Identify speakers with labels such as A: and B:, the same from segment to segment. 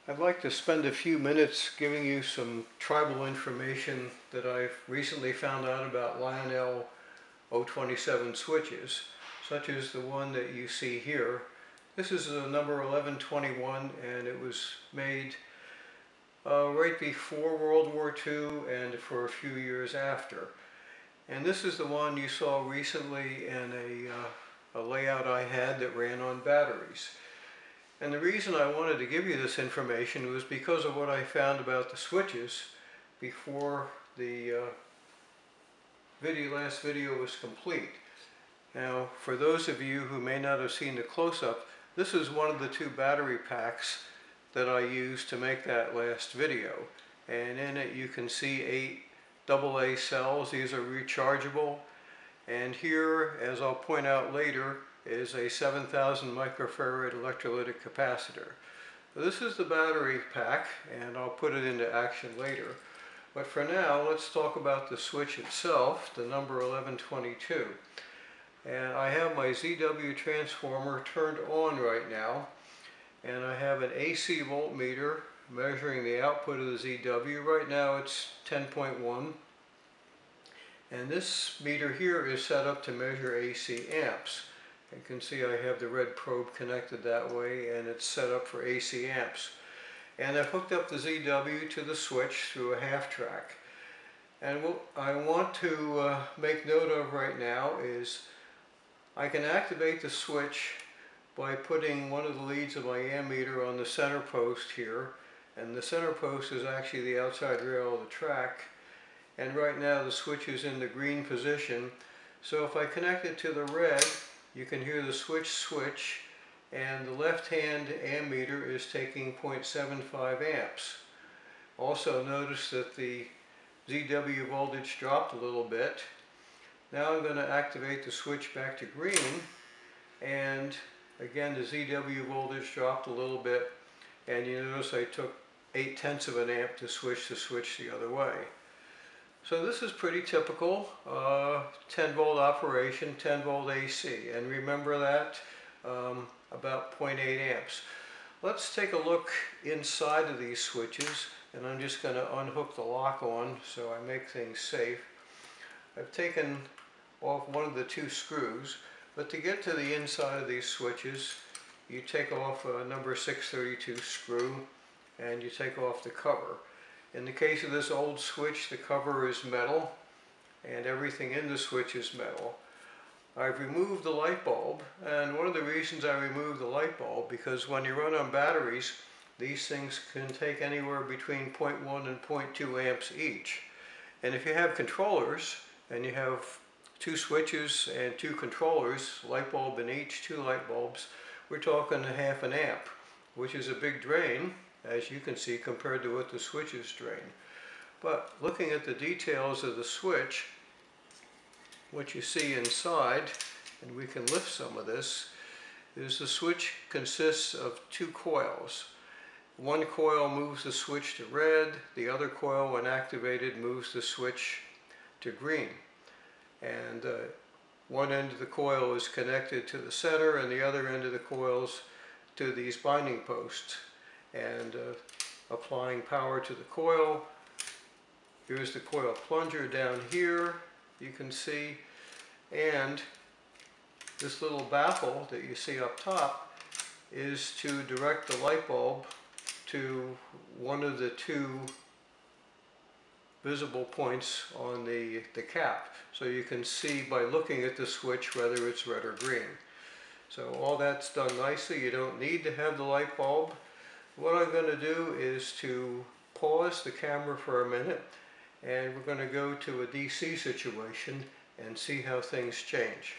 A: I'd like to spend a few minutes giving you some tribal information that I've recently found out about Lionel 027 switches, such as the one that you see here. This is a number 1121, and it was made right before World War II and for a few years after. And this is the one you saw recently in a layout I had that ran on batteries. And the reason I wanted to give you this information was because of what I found about the switches before the last video was complete. Now, for those of you who may not have seen the close-up, this is one of the two battery packs that I used to make that last video. And in it you can see 8 AA cells. These are rechargeable. And here, as I'll point out later, is a 7,000 microfarad electrolytic capacitor. So this is the battery pack, and I'll put it into action later. But for now, let's talk about the switch itself, the number 1122. And I have my ZW transformer turned on right now, and I have an AC voltmeter measuring the output of the ZW. Right now it's 10.1. And this meter here is set up to measure AC amps. You can see I have the red probe connected that way, and it's set up for AC amps. And I've hooked up the ZW to the switch through a half track. And what I want to make note of right now is I can activate the switch by putting one of the leads of my ammeter on the center post here. And the center post is actually the outside rail of the track. And right now the switch is in the green position. So if I connect it to the red, you can hear the switch, and the left-hand ammeter is taking 0.75 amps. Also notice that the ZW voltage dropped a little bit. Now I'm going to activate the switch back to green, and again the ZW voltage dropped a little bit, and you notice I took 0.8 of an amp to switch the other way. So this is pretty typical, 10 volt operation, 10 volt AC, and remember that, about 0.8 amps. Let's take a look inside of these switches, and I'm just going to unhook the lock on so I make things safe. I've taken off one of the two screws, but to get to the inside of these switches, you take off a number 632 screw, and you take off the cover. In the case of this old switch, the cover is metal, and everything in the switch is metal. I've removed the light bulb, and one of the reasons I removed the light bulb, because when you run on batteries, these things can take anywhere between 0.1 and 0.2 amps each. And if you have controllers, and you have 2 switches and 2 controllers, light bulb in each, 2 light bulbs, we're talking a half an amp, which is a big drain, as you can see, compared to what the switches drain. But looking at the details of the switch, what you see inside, and we can lift some of this, is the switch consists of 2 coils. One coil moves the switch to red, the other coil, when activated, moves the switch to green. And one end of the coil is connected to the center, and the other end of the coils to these binding posts. And applying power to the coil. Here's the coil plunger down here, you can see, and this little baffle that you see up top is to direct the light bulb to one of the 2 visible points on the cap, so you can see by looking at the switch whether it's red or green. So all that's done nicely. You don't need to have the light bulb. What I'm going to do is to pause the camera for a minute, and we're going to go to a DC situation and see how things change.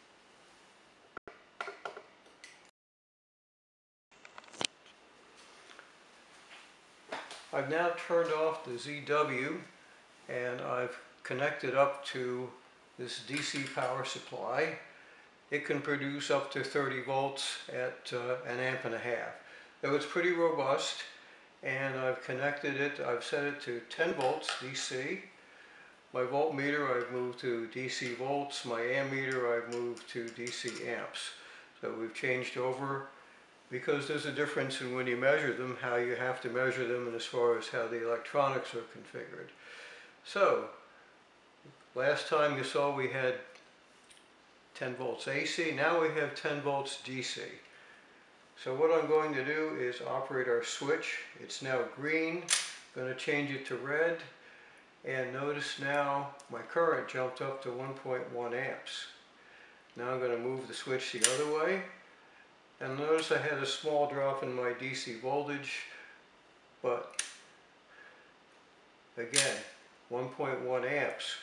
A: I've now turned off the ZW, and I've connected up to this DC power supply. It can produce up to 30 volts at 1.5 amps. So it's pretty robust, and I've connected it, I've set it to 10 volts DC. My voltmeter I've moved to DC volts, my ammeter I've moved to DC amps. So we've changed over because there's a difference in when you measure them, how you have to measure them, and as far as how the electronics are configured. So, last time you saw we had 10 volts AC, now we have 10 volts DC. So what I'm going to do is operate our switch. It's now green. I'm going to change it to red. And notice now my current jumped up to 1.1 amps. Now I'm going to move the switch the other way. And notice I had a small drop in my DC voltage, but again, 1.1 amps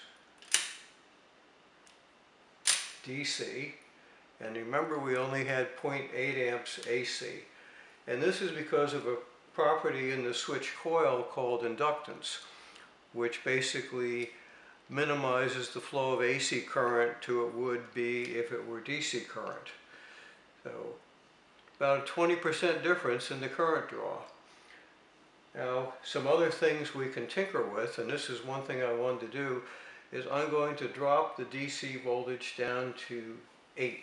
A: DC. And remember, we only had 0.8 amps AC. And this is because of a property in the switch coil called inductance, which basically minimizes the flow of AC current to what it would be if it were DC current. So about a 20% difference in the current draw. Now, some other things we can tinker with, and this is one thing I wanted to do, is I'm going to drop the DC voltage down to 8.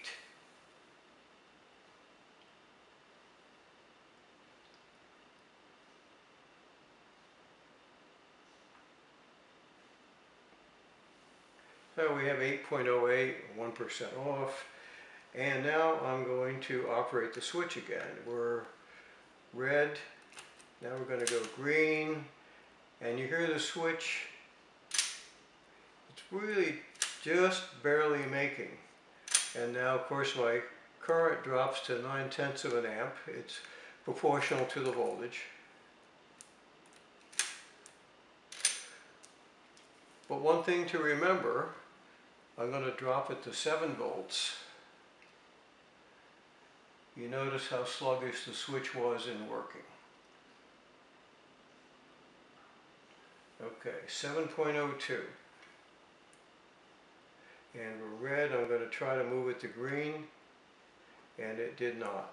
A: So we have 8.08, 1% off. And now I'm going to operate the switch again. We're red, now we're going to go green, and you hear the switch, it's really just barely making. And now of course my current drops to 9/10 of an amp. It's proportional to the voltage. But one thing to remember, I'm going to drop it to 7 volts. You notice how sluggish the switch was in working. Okay, 7.02. And we're red. I'm going to try to move it to green, and it did not.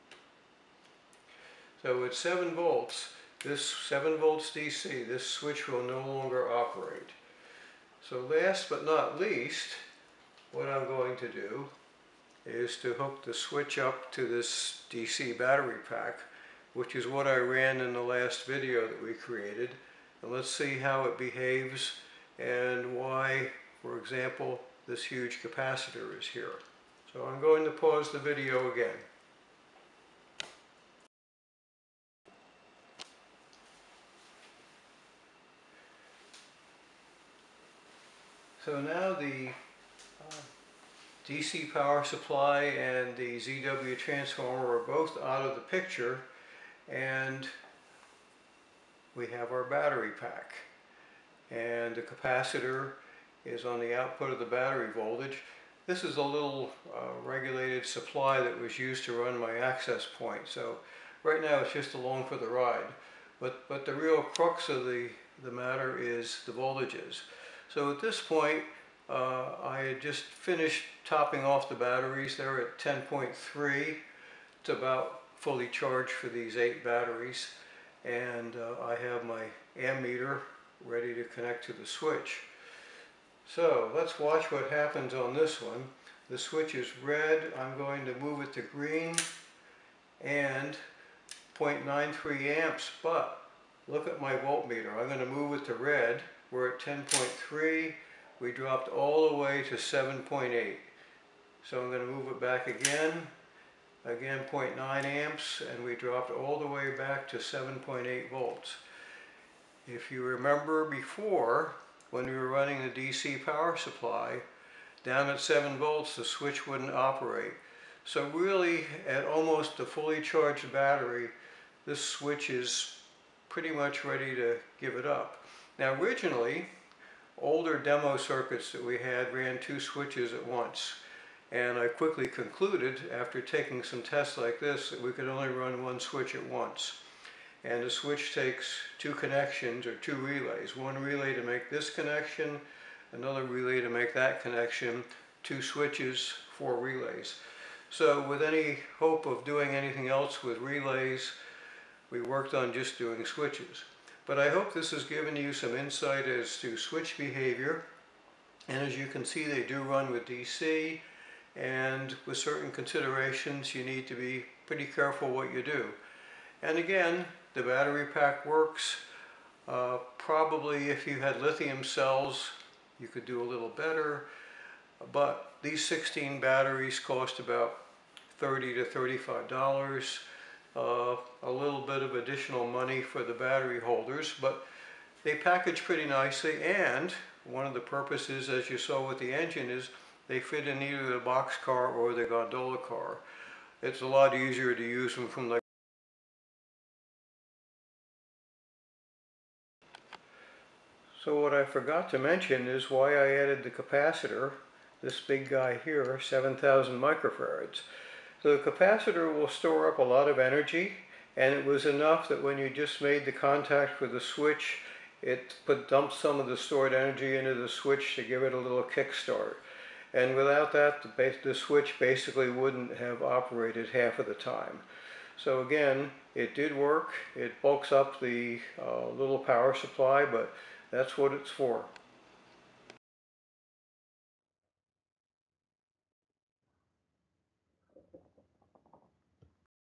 A: So at 7 volts, this 7 volts DC, this switch will no longer operate. So last but not least, what I'm going to do is to hook the switch up to this DC battery pack, which is what I ran in the last video that we created. And let's see how it behaves and why, for example, this huge capacitor is here. So I'm going to pause the video again. So now the DC power supply and the ZW transformer are both out of the picture, and we have our battery pack. And the capacitor is on the output of the battery voltage. This is a little regulated supply that was used to run my access point. So right now it's just along for the ride. But the real crux of the matter is the voltages. So at this point, I had just finished topping off the batteries. They're at 10.3. It's about fully charged for these 8 batteries. And I have my ammeter ready to connect to the switch. So let's watch what happens on this one. The switch is red. I'm going to move it to green and 0.93 amps, but look at my voltmeter. I'm going to move it to red. We're at 10.3. We dropped all the way to 7.8. So I'm going to move it back again. Again, 0.9 amps, and we dropped all the way back to 7.8 volts. If you remember before, when we were running the DC power supply, down at 7 volts, the switch wouldn't operate. So really, at almost a fully charged battery, this switch is pretty much ready to give it up. Now originally, older demo circuits that we had ran 2 switches at once. And I quickly concluded, after taking some tests like this, that we could only run 1 switch at once. And the switch takes 2 connections, or 2 relays. 1 relay to make this connection, another relay to make that connection, 2 switches, 4 relays. So with any hope of doing anything else with relays, we worked on just doing switches. But I hope this has given you some insight as to switch behavior. And as you can see, they do run with DC. And with certain considerations, you need to be pretty careful what you do. And again, the battery pack works. Probably if you had lithium cells, you could do a little better. But these 16 batteries cost about $30 to $35. A little bit of additional money for the battery holders, but they package pretty nicely, and one of the purposes, as you saw with the engine, is they fit in either the box car or the gondola car. It's a lot easier to use them from the... So what I forgot to mention is why I added the capacitor, this big guy here, 7,000 microfarads. So the capacitor will store up a lot of energy, and it was enough that when you just made the contact with the switch, it dumped some of the stored energy into the switch to give it a little kickstart. And without that, the switch basically wouldn't have operated half of the time. So again, it did work. It bulks up the little power supply, but that's what it's for.